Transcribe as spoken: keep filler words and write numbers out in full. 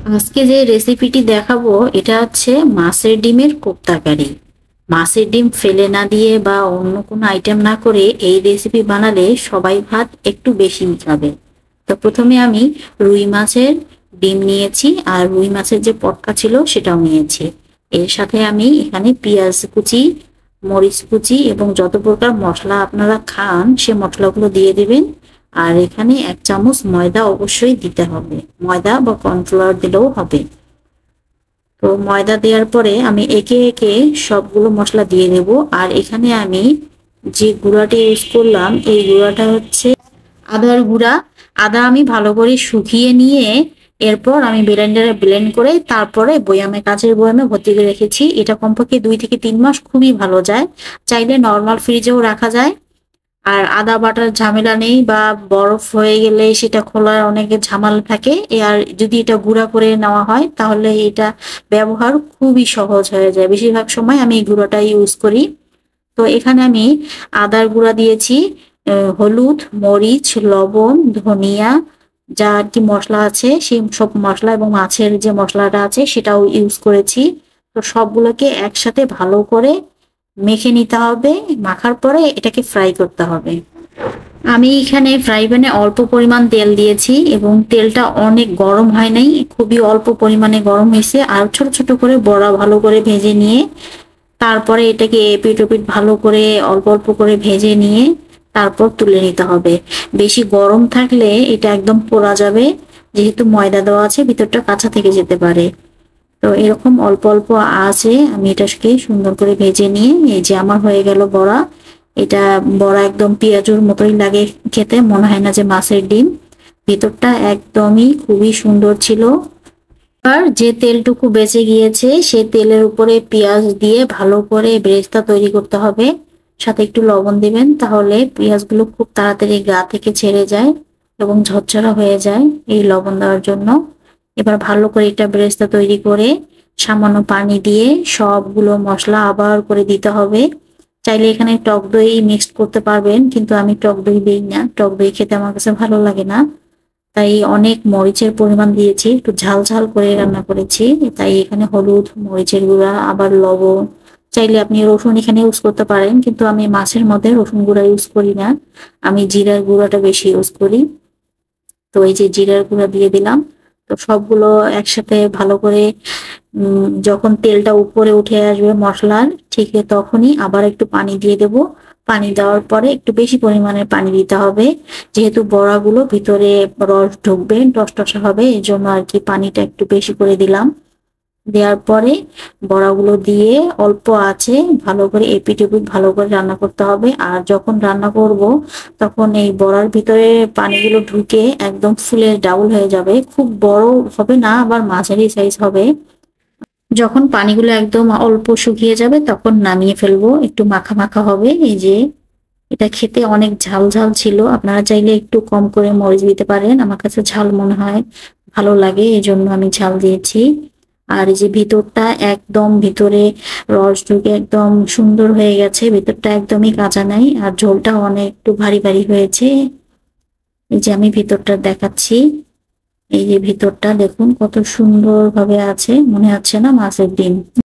আজকে যে রেসিপিটি দেখাবো এটা হচ্ছে মাছের ডিমের কোপ্তা কারি। মাছের ডিম ফেলে না দিয়ে বা অন্য কোনো আইটেম না করে এই রেসিপি বানালে সবাই ভাত একটু বেশি খাবে। তো প্রথমে আমি রুই মাছের ডিম নিয়েছি আর রুই মাছের যে পটকা ছিল সেটাও নিয়েছি। এর সাথে আমি এখানে পেঁয়াজ কুচি, মরিচ কুচি এবং যত প্রকার মশলা আপনারা খান সে মশলাগুলো দিয়ে দেবেন। আর এখানে এক চামচ ময়দা অবশ্যই দিতে হবে, ময়দা বা কর্নফ্লাওয়ার দিলেও হবে। তো ময়দা দেওয়ার পরে আমি একে একে সবগুলো মশলা দিয়ে দেব। আর এখানে আমি যে গুঁড়াটা ইউজ করলাম এই গুঁড়াটা হচ্ছে আদার গুঁড়া। আদা আমি ভালো করে শুকিয়ে নিয়ে এরপর আমি ব্লেন্ডারে ব্লেন্ড করে তারপরে বয়ামে, কাঁচের বয়ামে ভর্তি করে রেখেছি। এটা কমপক্ষে দুই থেকে তিন মাস খুবই ভালো যায়। চাইলে নর্মাল ফ্রিজেও রাখা যায়। আর আদা বাটার ঝামেলা নেই, বা বরফ হয়ে গেলে সেটা খোলার অনেকে ঝামেলা থাকে। আর যদি এটা গুঁড়া করে নেওয়া হয় তাহলে এটা ব্যবহার খুবই সহজ হয়ে যায়। বেশিরভাগ সময় আমি এই গুঁড়াটা ইউজ করি। তো এখানে আমি আদার গুঁড়া দিয়েছি, হলুদ, মরিচ, লবণ, ধনিয়া, যা আর কি মশলা আছে সেই সব মশলা এবং মাছের যে মশলাটা আছে সেটাও ইউজ করেছি। তো সবগুলোকে একসাথে ভালো করে মেখে নিতে হবে। মাখার পরে এটাকে ফ্রাই করতে হবে। আমি এখানে ফ্রাই প্যানে অল্প পরিমাণ তেল দিয়েছি এবং তেলটা অনেক গরম হয় নাই, খুবই অল্প পরিমাণে গরম হয়েছে। আর ছোট ছোট করে বড়া ভালো করে ভেজে নিয়ে তারপরে এটাকে এপিট ওপিট ভালো করে অল্প অল্প করে ভেজে নিয়ে তারপর তুলে নিতে হবে। বেশি গরম থাকলে এটা একদম পোড়া যাবে, যেহেতু ময়দা দেওয়া আছে ভিতরটা কাঁচা থেকে যেতে পারে। তো এরকম অল্প অল্প আছে আমি এটাকে সুন্দর করে ভেজে নিয়ে এই যে আমার হয়ে গেল বড়া। এটা বড়া একদম পেঁয়াজুর মতোই লাগে খেতে, মনে হয় না যে মাছের ডিম। ভিতরটা একদমই খুবই সুন্দর ছিল। আর যে তেলটুকু বেঁচে গিয়েছে সেই তেলের উপরে পেঁয়াজ দিয়ে ভালো করে বেরেস্তা তৈরি করতে হবে। সাথে একটু লবণ দিবেন, তাহলে পেঁয়াজগুলো খুব তাড়াতাড়ি গা থেকে ছেড়ে যায় এবং ঝরঝরা হয়ে যায় এই লবণ দেওয়ার জন্য। এবার ভালো করে একটা বেরেস্তা তৈরি করে সামান্য পানি দিয়ে সবগুলো মশলা আবার করে দিতে হবে। চাইলে এখানে টক দই মিক্সড করতে পারবেন, কিন্তু আমি টক দই দিই না, টক দই খেতে আমার কাছে ভালো লাগে না। তাই অনেক মরিচের পরিমাণ দিয়েছি, একটু ঝাল ঝাল করে রান্না করেছি। তাই এখানে হলুদ, মরিচের গুঁড়া, আবার লবণ, চাইলে আপনি রসুন এখানে ইউজ করতে পারেন, কিন্তু আমি মাছের মধ্যে রসুন গুঁড়া ইউজ করি না, আমি জিরার গুঁড়াটা বেশি ইউজ করি। তো এই যে জিরার গুঁড়া দিয়ে দিলাম। তো সবগুলো একসাথে ভালো করে উম যখন তেলটা উপরে উঠে আসবে মশলার, ঠিক তখনই আবার একটু পানি দিয়ে দেব। পানি দেওয়ার পরে একটু বেশি পরিমাণে পানি দিতে হবে, যেহেতু বড়াগুলো ভিতরে রস ঢুকবে, টসটসা হবে, এই জন্য আর কি পানিটা একটু বেশি করে দিলাম। দেওয়ার পরে বড়াগুলো দিয়ে অল্প আছে ভালো করে এপিট ওপিট ভালো করে রান্না করতে হবে। আর যখন রান্না করব তখন এই বড়ার ভিতরে পানিগুলো ঢুকে একদম ফুলে ডাউল হয়ে যাবে, খুব বড় হবে না, আবার মাঝারি সাইজ হবে। যখন পানিগুলো একদম অল্প শুকিয়ে যাবে তখন নামিয়ে ফেলবো, একটু মাখা মাখা হবে। এই যে এটা খেতে অনেক ঝাল ঝাল ছিল, আপনারা চাইলে একটু কম করে মরিচ দিতে পারেন, আমার কাছে ঝাল মনে হয় ভালো লাগে এই জন্য আমি ঝাল দিয়েছি। আর এই যে ভিতরটা একদম ভিতরে রস ঢুকে একদম সুন্দর হয়ে গেছে, ভিতরটা একদমই কাঁচা নাই, আর ঝোলটা অনেক একটু ভারী ভারী হয়েছে। এই যে আমি ভিতরটা দেখাচ্ছি, এই যে ভিতরটা দেখুন কত সুন্দর ভাবে আছে, মনে হচ্ছে না মাছের ডিম।